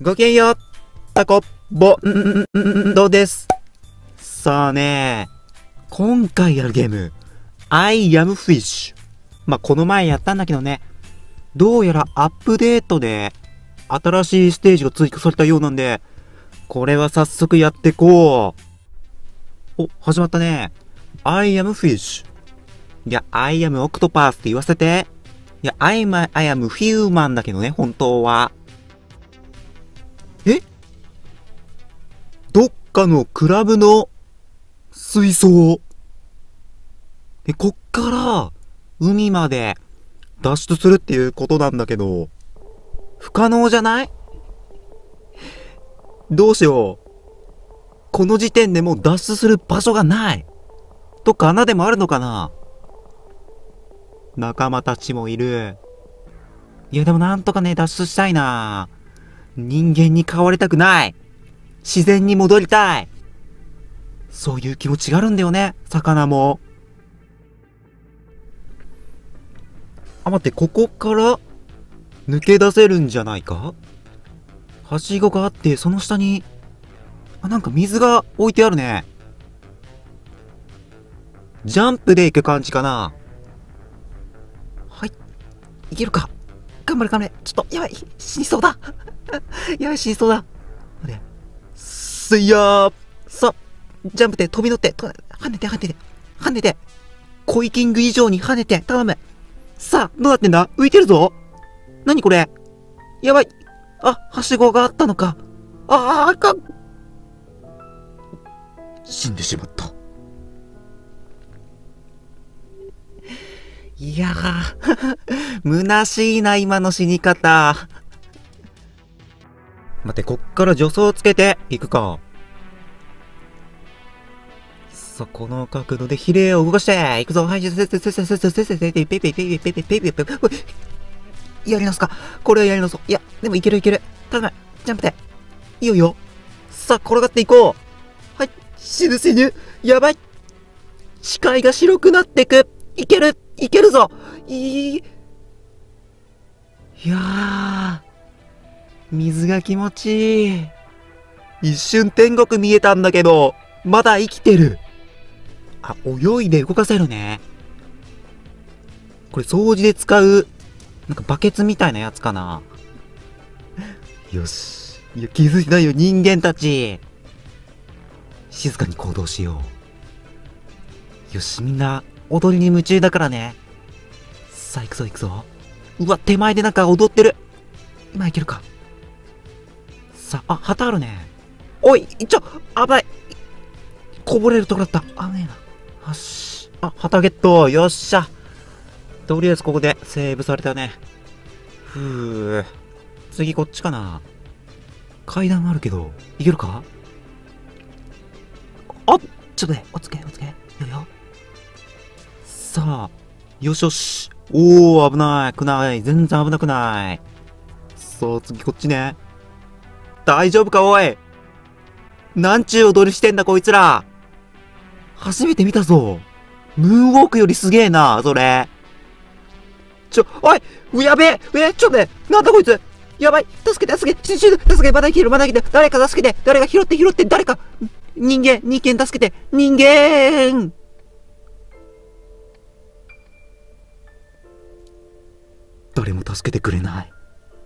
ごきげんよう、タコ、どうです。さあね、今回やるゲーム、I am Fish。この前やったんだけどね、どうやらアップデートで、新しいステージが追加されたようなんで、これは早速やっていこう。お、始まったね。I am Fish。いや、I am Octopus って言わせて。いや、I am Human だけどね、本当は。どっかのクラブの水槽。こっから海まで脱出するっていうことなんだけど、不可能じゃない？どうしよう。この時点でもう脱出する場所がない。どっか穴でもあるのかな？仲間たちもいる。いやでもなんとかね、脱出したいな。人間に飼われたくない。自然に戻りたい。そういう気持ちがあるんだよね、魚も。待って、ここから抜け出せるんじゃないか？はしごがあって、その下に、なんか水が置いてあるね。ジャンプで行く感じかな。はい。いけるか？頑張れ頑張れ。ちょっと、やばい。死にそうだ。やばい、死にそうだ。待って。すいやー。さ、ジャンプで飛び乗って、跳ねて、跳ねて。コイキング以上に跳ねて、頼む。さあ、どうなってんだ？浮いてるぞ。何これ？やばい。はしごがあったのか。あかん。死んでしまった。いやー、虚しいな、今の死に方。待って、こっから助走つけて行くか。さあ、この角度でヒレを動かして、行くぞ。はい、やり直すか。これはやり直そう。いや、でもいける。頼む。ジャンプで。いいよ。さあ、転がっていこう。はい、死ぬ。やばい。視界が白くなってく。いけるぞ。いやー、水が気持ちいい。一瞬天国見えたんだけど、まだ生きてる。泳いで動かせるね。これ掃除で使う、なんかバケツみたいなやつかな。よし。いや、気づいてないよ、人間たち。静かに行動しよう。よし、みんな、踊りに夢中だからね。さあ、行くぞ。うわ、手前でなんか踊ってる。今いけるか。さあ、旗あるね。おい、危ない。こぼれるとこだった。危ねえな。よし。旗ゲット。よっしゃ。とりあえずここでセーブされたね。次こっちかな。階段あるけど、いけるか？ちょっとね、おつけ。よ。さあ、よし。おー、危ない。全然危なくない。さあ、次こっちね。大丈夫か、おい。なんちゅう踊りしてんだ、こいつら。初めて見たぞ。ムーンウォークよりすげえな、それ。おい！やべえ！ちょっとね、なんだこいつ！やばい！助けて！まだ生きる！誰か助けて！誰か拾って！誰か！人間助けて！人間！誰も助けてくれない。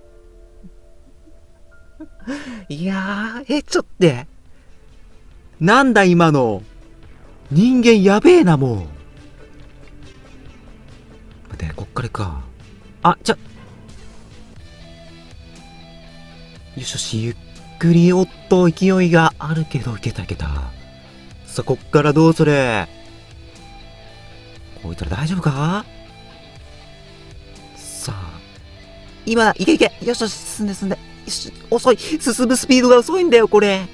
いやー、ちょっと。なんだ今の。人間やべえな、もう。待って、こっからか。よし、ゆっくり。おっと、勢いがあるけど、いけた。さあ、こっからどうする？こいつら大丈夫か？さあ。今、いけ。よし、進んで。よし、遅い。進むスピードが遅いんだよ、これ。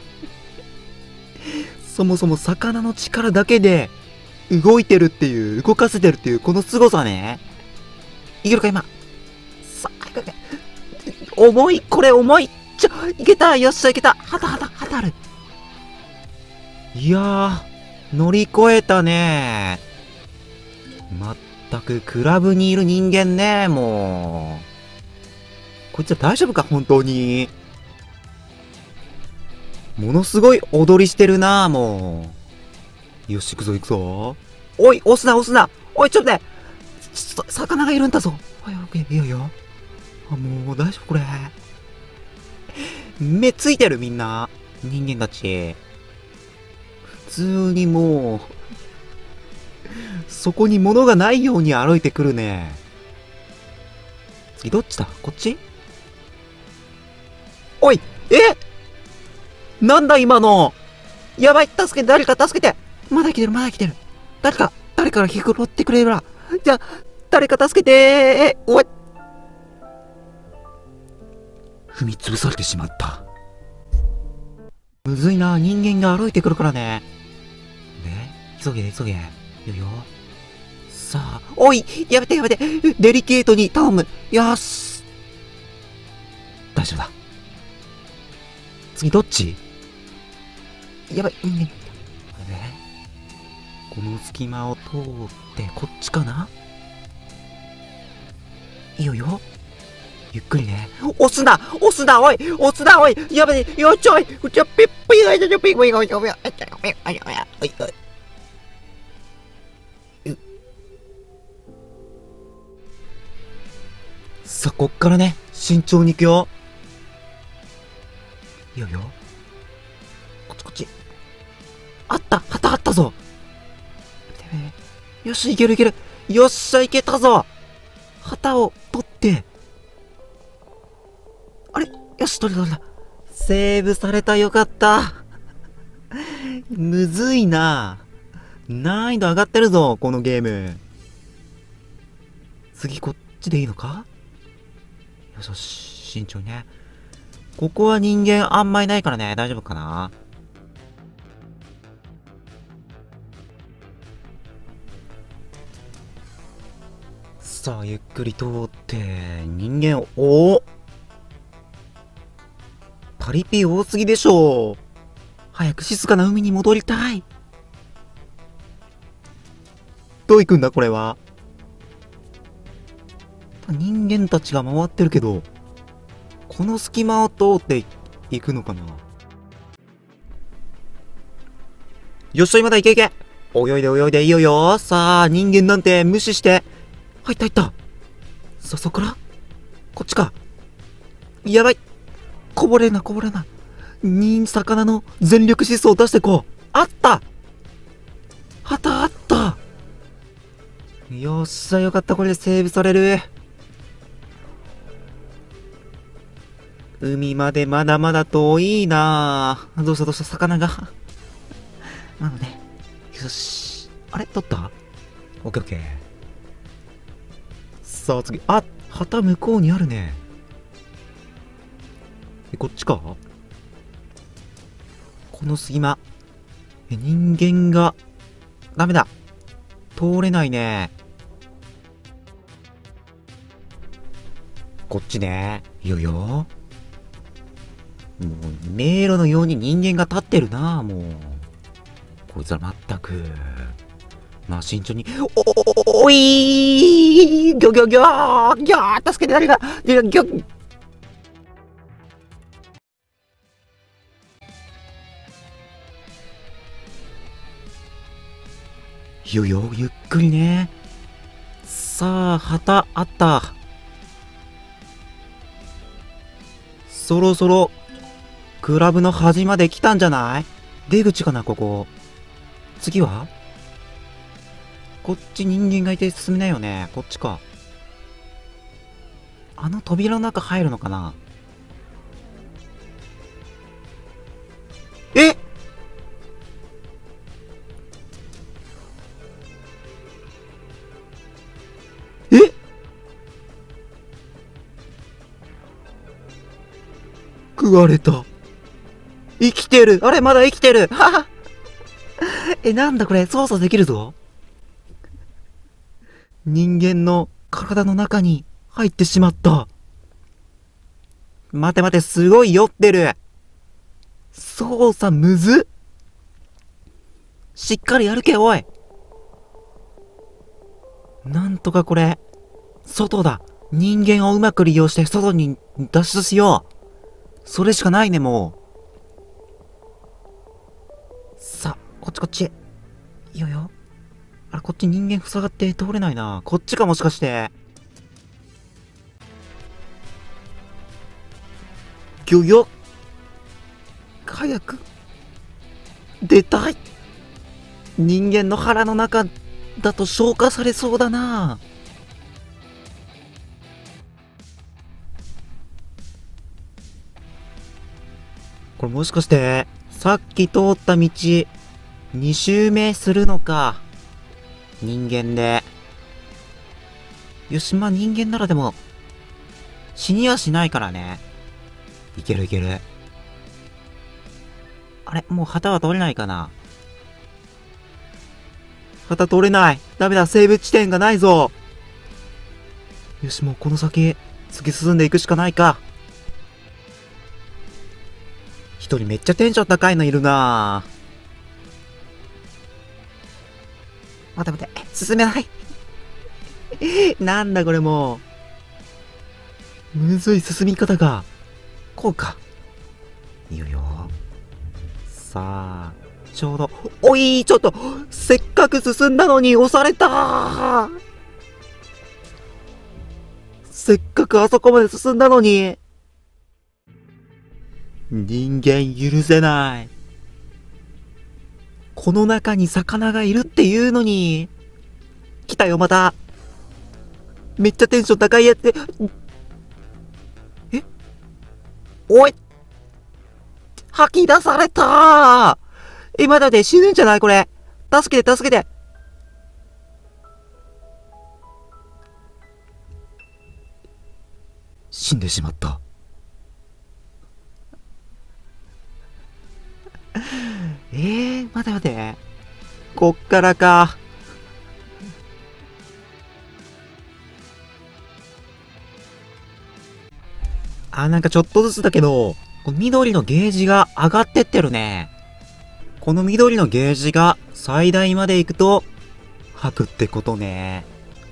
そもそも魚の力だけで動かせてるっていう、この凄さね。いけるか、今。さあ、重い。いけた。よっしゃ、いけた。旗ある。いやー、乗り越えたね。まったく、クラブにいる人間ね、もう。こいつは大丈夫か、本当に。 ものすごい踊りしてるな、もう。よし、行くぞ、行くぞ。おい、押すな、押すな。おい、ちょっと待って。魚がいるんだぞ。おい、オッケー、いいよいいよ。あ、もう、大丈夫、これ。目ついてる、みんな。人間たち。普通にもう、そこに物がないように歩いてくるね。次、どっちだ？こっち？おい！なんだ今の！やばい！助けて！誰か助けて！まだ来てる！まだ来てる！誰かが拾ってくれるわ！じゃあ、誰か助けて！おい！踏み潰されてしまった。むずいな、人間が歩いてくるからね。急げ。よいよ。さあ、おい！やめて！デリケートに頼む！よし！大丈夫だ。次どっち？やばい、この隙間を通ってこっちかな？いいよ。ゆっくりね。押すなおいやべえ、よちょいピッピーさあ、こっからね、慎重に行くよ。いいよ。こっち。旗あったぞ。よし、いける。よっしゃ、いけたぞ。旗を取って。あれ？よし、取れた。セーブされた、よかった。むずいな。難易度上がってるぞ、このゲーム。次、こっちでいいのか？よし、慎重にね。ここは人間あんまいないからね、大丈夫かな？さあ、ゆっくり通って、人間を、パリピ多すぎでしょ。早く静かな海に戻りたい。どう行くんだ、これは。人間たちが回ってるけど、この隙間を通って行くのかな？よっしゃ、今だ、いけ。泳いでいいよ。さあ、人間なんて無視して。入った。そこからこっちか。やばい。こぼれな。魚の全力疾走を出してこう。あった。旗あった。よっしゃ、よかった。これでセーブされる。海までまだまだ遠いな。どうした、魚が。なので、よし。あれ取った？オッケー。さあ次、旗向こうにあるね。こっちか？この隙間。人間が、ダメだ。通れないね。こっちね。いいよ。もう、迷路のように人間が立ってるな、もう。こいつらまったく。まあ、慎重に。おいー！ギョ助けて、誰がギョゆっくりね。さあ、旗あった。そろそろ、クラブの端まで来たんじゃない？出口かな、ここ。次は？こっち人間がいて進めないよね。こっちか。あの扉の中入るのかな？え？食われた。生きてる。あれ、まだ生きてる。はは。なんだこれ、操作できるぞ。人間の体の中に入ってしまった。待て、すごい酔ってる。操作むずっ。しっかりやるけ、おい。なんとかこれ、外だ。人間をうまく利用して外に脱出しよう。それしかないね、もち。いよよ。あれ、こっち人間塞がって通れないな。こっちかもしかして。ギョギョ。早く。出たい。人間の腹の中だと消化されそうだな。これもしかして、さっき通った道、2周目するのか。人間で。よし、まあ人間ならでも、死にはしないからね。いけるいける。あれ、もう旗は取れないかな。旗取れない。ダメだ、セーブ地点がないぞ。よし、もうこの先、突き進んでいくしかないか。一人めっちゃテンション高いのいるなぁ。待て待て、進めない。なんだこれもう。むずい進み方が。こうか。いいよよ。さあ、ちょうど。おい、ちょっと、せっかく進んだのに押された。せっかくあそこまで進んだのに。人間許せない。この中に魚がいるっていうのに。来たよ、また。めっちゃテンション高いやつ。え？おい！吐き出されたー！今だって死ぬんじゃないこれ。助けて、助けて。死んでしまった。待て待て。こっからか。なんかちょっとずつだけど、緑のゲージが上がってってるね。この緑のゲージが最大まで行くと、吐くってことね。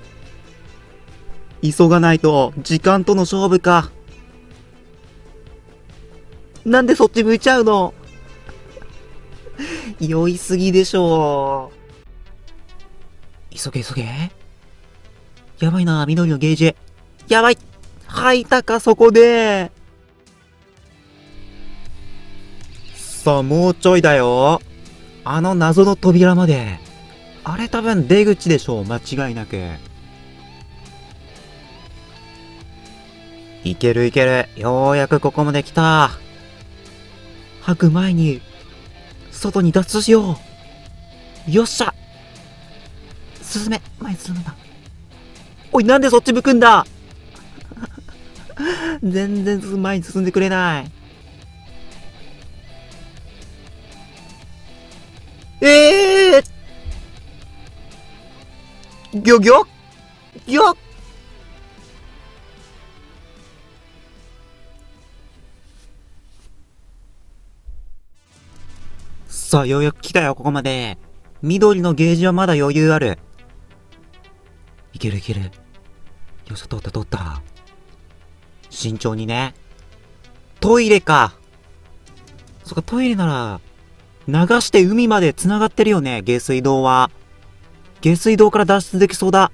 急がないと、時間との勝負か。なんでそっち向いちゃうの？酔いすぎでしょう。急げ急げ。やばいな、緑のゲージ。やばい！吐いたか、そこで。さあ、もうちょいだよ。あの謎の扉まで。あれ多分出口でしょう、間違いなく。いけるいける。ようやくここまで来た。吐く前に、外に脱出しよう。よっしゃ。進め、前に進むんだ。おい、なんでそっち向くんだ。全然前に進んでくれない。ギョギョギョ。さあ、ようやく来たよ、ここまで。緑のゲージはまだ余裕ある。いけるいける。よっしゃ、通った通った。慎重にね。トイレか。そっか、トイレなら、流して海まで繋がってるよね、下水道は。下水道から脱出できそうだ。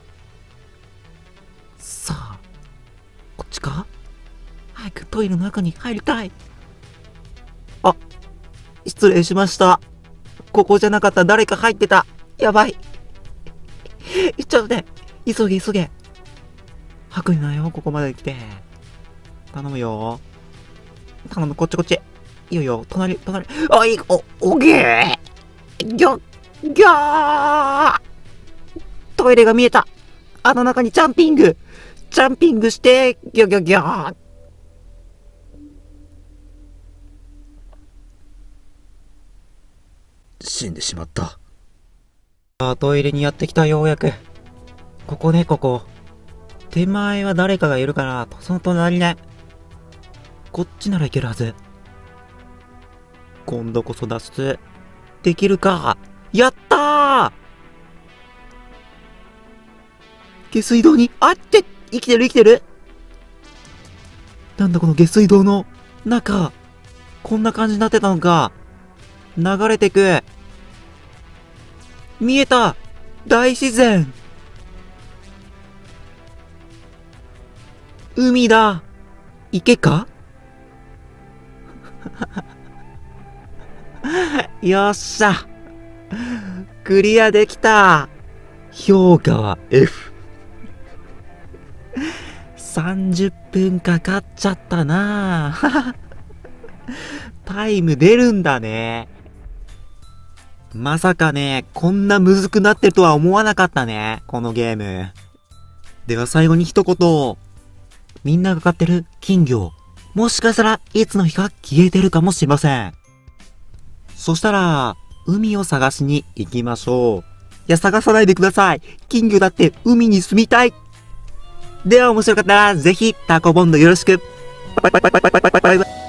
さあ、こっちか？早くトイレの中に入りたい。あ、失礼しました。ここじゃなかった。誰か入ってた。やばい。ちょっとね、急げ急げ。吐くなよ、ここまで来て。頼むよ。頼む、こっちこっち。いいよよ、隣。あ、いい、おげー。ぎょ、ぎゃー。トイレが見えた。あの中にジャンピングして、ぎょぎょぎょー。死んでしまった。トイレにやってきた、ようやく。ここね、ここ。手前は誰かがいるから、その隣ね。こっちならいけるはず。今度こそ脱出できるか。やったー。下水道に、あって生きてる。なんだこの下水道の中。こんな感じになってたのか。流れてく。 見えた。大自然。海だ。池か？よっしゃ。クリアできた。評価は F。30分かかっちゃったなぁ。タイム出るんだね。まさかね、こんなむずくなってるとは思わなかったね、このゲーム。では最後に一言。みんなが飼ってる金魚。もしかしたらいつの日か消えてるかもしれません。そしたら、海を探しに行きましょう。いや、探さないでください。金魚だって海に住みたい。では面白かったら、ぜひタコボンドよろしく。バイバイバイバイバイバイバイバイバイ。